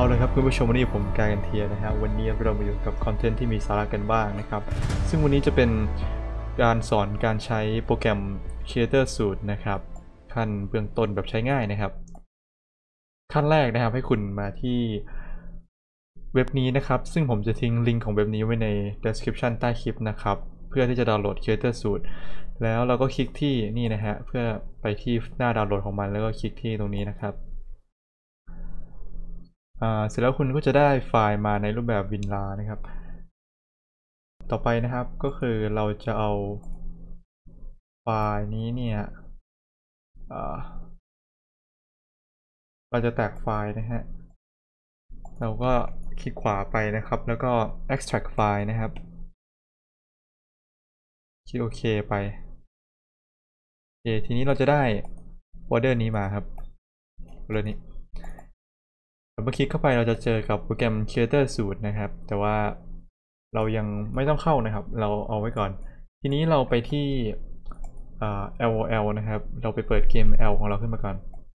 เลยครับคุณผู้ชมวันนี้ผมกายกันเทียนะฮะวันนี้เรามาอยู่กับคอนเทนต์ที่มีสาระกันบ้างนะครับซึ่งวันนี้จะเป็นการสอนการใช้โปรแกรม Creator Suite นะครับขั้นเบื้องต้นแบบใช้ง่ายนะครับขั้นแรกนะครับให้คุณมาที่เว็บนี้นะครับซึ่งผมจะทิ้งลิงก์ของเว็บนี้ไว้ใน description ใต้คลิปนะครับเพื่อที่จะดาวน์โหลด Creator Suite แล้วเราก็คลิกที่นี่นะฮะเพื่อไปที่หน้าดาวน์โหลดของมันแล้วก็คลิกที่ตรงนี้นะครับเสร็จแล้วคุณก็จะได้ไฟล์มาในรูปแบบ WinRAR นะครับต่อไปนะครับก็คือเราจะเอาไฟล์นี้เนี่ยเราจะแตกไฟล์นะฮะเราก็คลิกขวาไปนะครับแล้วก็ extract ไฟล์นะครับคลิกโอเคไปโอเคทีนี้เราจะได้โฟลเดอร์นี้มาครับโฟลเดอร์นี้เมื่อคลิกเข้าไปเราจะเจอกับโปรแกรม Creator Suite นะครับแต่ว่าเรายังไม่ต้องเข้านะครับเราเอาไว้ก่อนทีนี้เราไปที่LOL นะครับเราไปเปิดเกม L ของเราขึ้นมาก่อน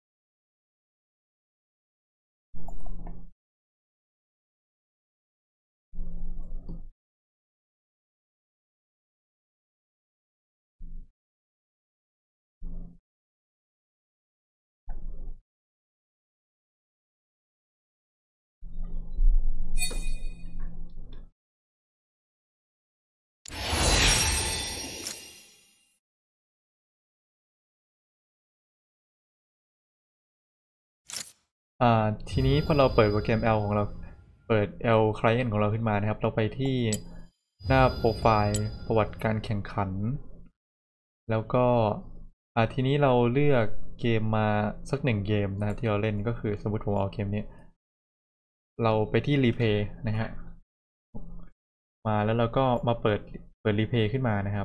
ทีนี้พอเราเปิดโปรแกรม L ของเราเปิด L Client ของเราขึ้นมานะครับเราไปที่หน้าโปรไฟล์ประวัติการแข่งขันแล้วก็ทีนี้เราเลือกเกมมาสักหนึ่งเกมนะครับที่เราเล่นก็คือสมมติผมเอาเกมนี้เราไปที่รีเพย์นะฮะมาแล้วเราก็มาเปิดรีเพย์ขึ้นมานะครับ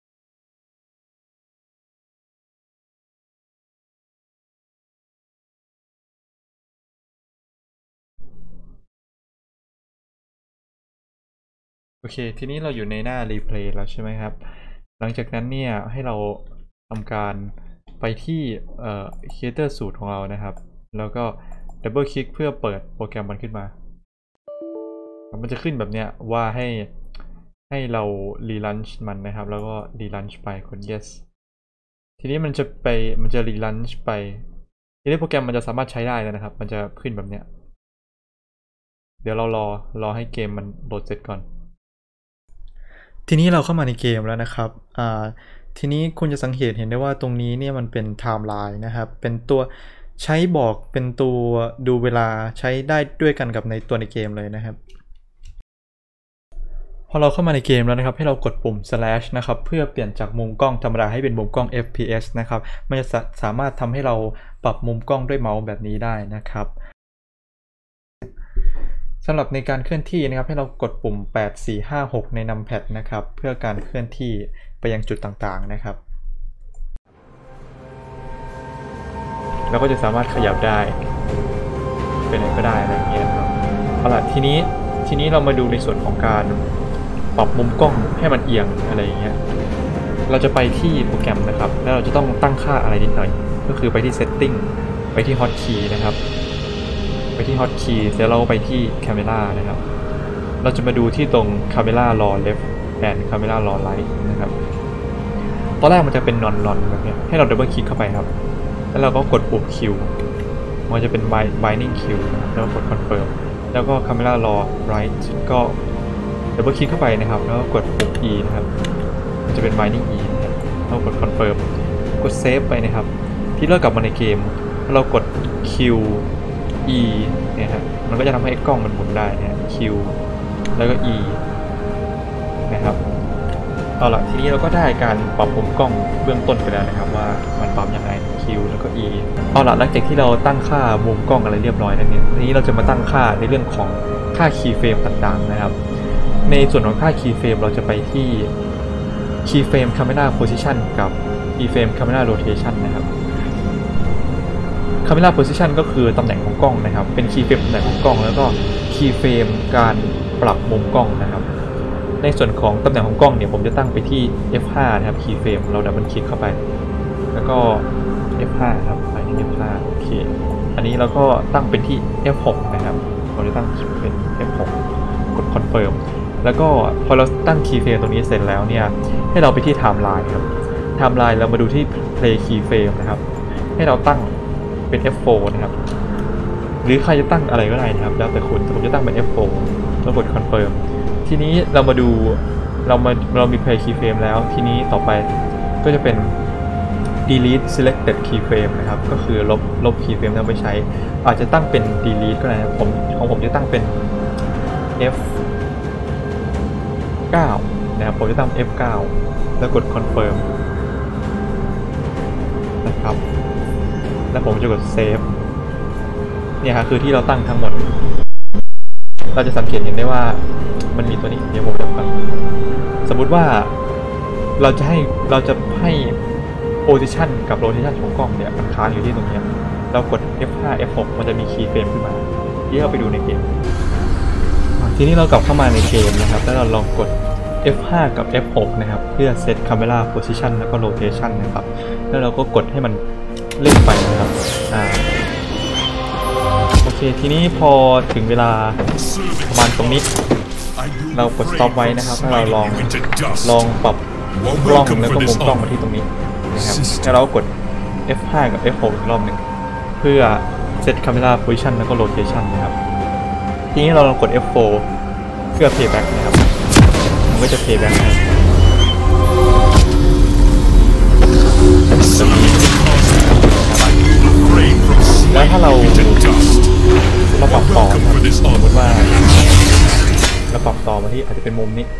โอเคทีนี้เราอยู่ในหน้ารีเพลย์แล้วใช่ไหมครับหลังจากนั้นเนี่ยให้เราทำการไปที่Creator Suite ของเรานะครับแล้วก็ดับเบิลคลิกเพื่อเปิดโปรแกรมมันขึ้นมามันจะขึ้นแบบเนี้ยว่าให้เรารีลันช์มันนะครับแล้วก็รีลันช์ไปกด yes ทีนี้มันจะรีลันช์ไปทีนี้โปรแกรมมันจะสามารถใช้ได้แล้วนะครับมันจะขึ้นแบบเนี้ยเดี๋ยวเรารอให้เกมมันโหลดเสร็จก่อนทีนี้เราเข้ามาในเกมแล้วนะครับทีนี้คุณจะสังเกตเห็นได้ว่าตรงนี้เนี่ยมันเป็นไทม์ไลน์นะครับเป็นตัวใช้บอกเป็นตัวดูเวลาใช้ได้ด้วยกันกับในตัวในเกมเลยนะครับพอเราเข้ามาในเกมแล้วนะครับให้เรากดปุ่ม slash นะครับเพื่อเปลี่ยนจากมุมกล้องธรรมดาให้เป็นมุมกล้อง FPS นะครับมันจะสามารถทำให้เราปรับมุมกล้องด้วยเมาส์แบบนี้ได้นะครับสำหรับในการเคลื่อนที่นะครับให้เรากดปุ่ม8 4 5 6ใน numpad นะครับเพื่อการเคลื่อนที่ไปยังจุดต่างๆนะครับเราก็จะสามารถขยับได้ไปไหนก็ได้อะไรอย่างเงี้ยครับเอาล่ะทีนี้เรามาดูในส่วนของการปรับมุมกล้องให้มันเอียงอะไรอย่างเงี้ยเราจะไปที่โปรแกรมนะครับแล้วเราจะต้องตั้งค่าอะไรนิดหน่อยก็คือไปที่ setting ไปที่ hotkey นะครับไปที่ hotkey แล้วเราไปที่ camera นะครับเราจะมาดูที่ตรง camera raw left and camera raw right นะครับตอนแรกมันจะเป็น non แบบนี้ให้เราดับเบิลคลิกเข้าไปครับแล้วเราก็กดปุ่ม Q มันจะเป็น binding Q นะครับแล้วกด confirm แล้วก็ camera raw right ก็ดับเบิลคลิกเข้าไปนะครับแล้วก็กดปุ่ม E นะครับมันจะเป็น binding E นะครับแล้วกด confirm กด save ไปนะครับที่เรากลับมาในเกมเรากด Q E เนี่ยครับมันก็จะทำให้กล้องมันหมุนได้นะ Q แล้วก็ E นะครับเอาล่ะทีนี้เราก็ได้การปรับมุมกล้องเบื้องต้นไปแล้วนะครับว่ามันปรับยังไง Q แล้วก็ E เอาล่ะหลังจากที่เราตั้งค่ามุมกล้องอะไรเรียบร้อยแล้วเนี่ยทีนี้เราจะมาตั้งค่าในเรื่องของค่า keyframe ต่างๆนะครับในส่วนของค่า keyframe เราจะไปที่ keyframe camera position กับ keyframe camera rotation นะครับ camera position ก็คือตำแหน่งของกล้องนะครับเป็น keyframe ตำแหน่งของกล้องแล้วก็ keyframe การปรับมุมกล้องนะครับในส่วนของตำแหน่งของกล้องเนี่ยผมจะตั้งไปที่ F5 นะครับ keyframe เราดับเบิลคลิกเข้าไปแล้วก็ F5 ครับไปที่ F5 โอเคอันนี้เราก็ตั้งเป็นที่ F6 นะครับผมจะตั้งเป็น F6 กด confirm แล้วก็พอเราตั้ง keyframe ตรงนี้เสร็จแล้วเนี่ยให้เราไปที่ timeline ครับ timeline เรามาดูที่ play keyframe นะครับให้เราตั้งเป็น F4 นะครับหรือใครจะตั้งอะไรก็ได้นะครับแล้วแต่คุณผมจะตั้งเป็น F4 แล้วกด confirm ทีนี้เรามาดูเรามี play keyframe แล้วทีนี้ต่อไปก็จะเป็น delete selected keyframe นะครับก็คือลบ keyframe ที่เราไม่ใช้อาจจะตั้งเป็น delete ก็ได้นะของผมจะตั้งเป็น F9 นะครับผมจะตั้ง F9 แล้วกด confirm นะครับแล้วผมจะกด save เนี่ยครับคือที่เราตั้งทั้งหมดเราจะสังเกตเห็นได้ว่ามันมีตัวนี้เดี๋ยวผมจะฟังสมมุติว่าเราจะให้ position กับ rotation ของกล้องเนี่ยมันค้างอยู่ที่ตรงนี้เรากด F5 F6 มันจะมี keyframe ขึ้นมาที่เราไปดูในเกมทีนี้เรากลับเข้ามาในเกมนะครับแล้วเราลองกด F5 กับ F6 นะครับเพื่อ set camera position แล้วก็ rotation นะครับแล้วเราก็กดให้มันเล่นไปนะครับโอเคทีนี้พอถึงเวลาประมาณตรงนี้เรากด stop ไว้นะครับถ้าเราลองปรับกล้องแล้วก็มุมกล้องมาที่ตรงนี้นะครับแล้วเรากด F5 กับ F6 อีกรอบหนึ่งเพื่อ set camera position แล้วก็ rotation นะครับทีนี้เราลองกด F4 เพื่อ playback นะครับมันก็จะ playback ให้แล้วถ้าเราปรับต่อนะครับสมมติว่าเราปรับต่อมาที่อาจจะเป็นมุมนี้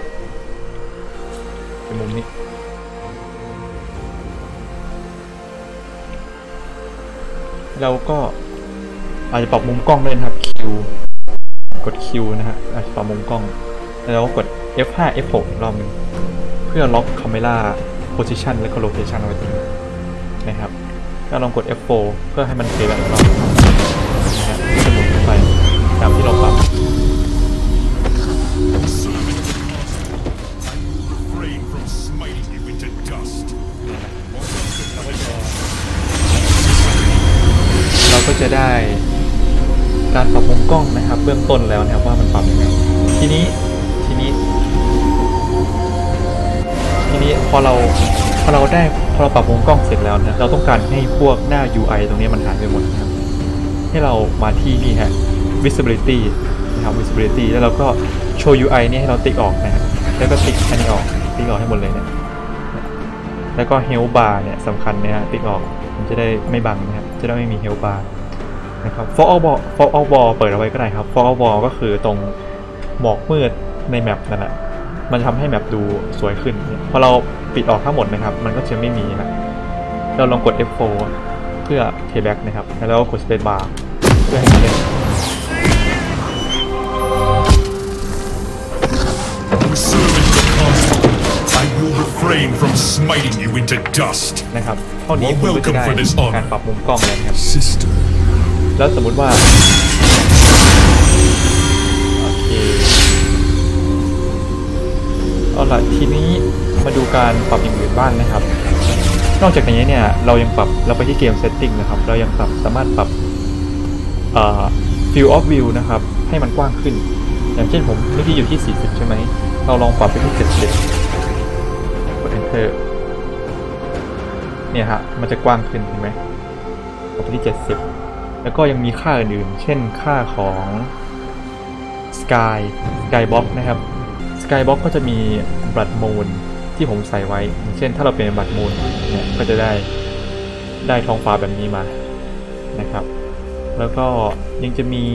เราก็อาจจะปรับมุมกล้องด้วยนะครับ Q กด Q นะฮะอาจจะปรับมุมกล้องแล้วเราก็กด F5 F6 อีกรอบหนึ่งเพื่อล็อก camera position และก็ rotation เอาไว้ตรงนี้นะครับแล้วลองกด F4 เพื่อให้มันเพลย์แบบเรานะฮะจะหมุนไปตามที่เราปรับเราก็จะได้การปรับมุมกล้องนะครับเบื้องต้นแล้วนะครับว่ามันปรับยังไงทีนี้พอเราปรับมุมกล้องเสร็จแล้วนะเราต้องการให้พวกหน้า UI ตรงนี้มันหายไปหมดนะครับให้เรามาที่นี่ฮะ visibility นะครับ visibility แล้วเราก็ show UI นี่ให้เราติ๊กออกนะครับแล้วก็ติ๊กอันนี้ออกให้หมดเลยเนี่ยแล้วก็ health bar เนี่ยสำคัญนะฮะติ๊กออกมันจะได้ไม่บังนะครับจะได้ไม่มี health bar นะครับ fog out wall เปิดเอาไว้ก็ได้ครับ fog out wall ก็คือตรงหมอกมืดในแมปนั่นแหละมันทำให้แมปดูสวยขึ้นพอเราปิดออกทั้งหมดนะครับมันก็จะไม่มีนะเราลองกด F4 เพื่อ playback นะครับแล้วก็กด space bar เพื่อให้มันเล่นนะครับเท่านี้คุณก็จะได้การปรับมุมกล้องแล้วครับแล้วสมมุติว่าเอาล่ะทีนี้มาดูการปรับอย่างอื่นบ้างนะครับนอกจากนี้เนี่ยเราไปที่เกม setting นะครับเรายังสามารถปรับfield of view นะครับให้มันกว้างขึ้นอย่างเช่นผมเมื่อกี้อยู่ที่40ใช่ไหมเราลองปรับไปที่70กด enter เนี่ยฮะมันจะกว้างขึ้นเห็นไหมปรับไปที่70แล้วก็ยังมีค่าอื่นๆเช่นค่าของ skybox นะครับSkybox ก็จะมีบัตรมูลที่ผมใส่ไว้เช่นถ้าเราเป็นบัตรมูลเนี่ยก็จะได้ท้องฟ้าแบบนี้มานะครับแล้วก็ยังจะมี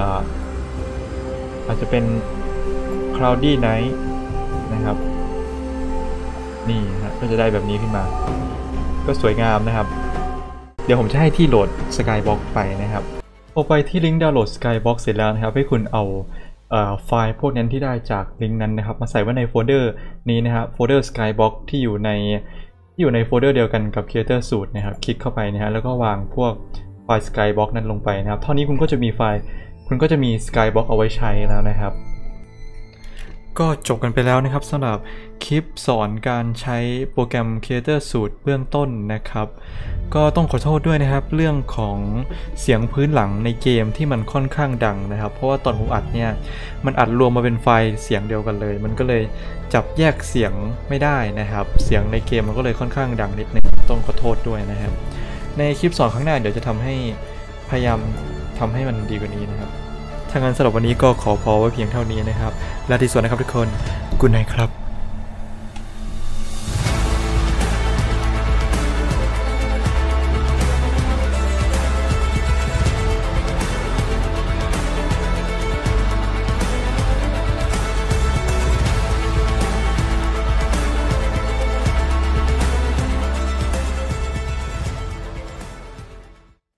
อาจจะเป็น cloudy night นะครับนี่ฮะก็จะได้แบบนี้ขึ้นมาก็สวยงามนะครับเดี๋ยวผมจะให้ที่โหลด Skybox ไปนะครับพอไปที่ลิงก์ดาวน์โหลด Skybox เสร็จแล้วนะครับให้คุณเอาไฟล์พวกนั้นที่ได้จากลิงก์นั้นนะครับมาใส่ไว้ในโฟลเดอร์นี้นะครับโฟลเดอร์ Skybox ที่อยู่ในโฟลเดอร์เดียวกันกับ Creator Suite นะครับคลิกเข้าไปนะฮะแล้วก็วางพวกไฟล์ Skybox นั้นลงไปนะครับเท่านี้คุณก็จะมี Skybox เอาไว้ใช้แล้วนะครับก็จบกันไปแล้วนะครับสำหรับคลิปสอนการใช้โปรแกรม Creator Suite เบื้องต้นนะครับก็ต้องขอโทษด้วยนะครับเรื่องของเสียงพื้นหลังในเกมที่มันค่อนข้างดังนะครับเพราะว่าตอนผมอัดเนี่ยมันอัดรวมมาเป็นไฟล์เสียงเดียวกันเลยมันก็เลยจับแยกเสียงไม่ได้นะครับเสียงในเกมมันก็เลยค่อนข้างดังนิดนึงต้องขอโทษด้วยนะครับในคลิปสอนข้างหน้าเดี๋ยวจะทำให้พยายามทำให้มันดีกว่านี้นะครับถ้างั้นสำหรับวันนี้ก็ขอพอไว้เพียงเท่านี้นะครับลาตรีสวัสดีนะครับทุกคนกุดไนท์ครับ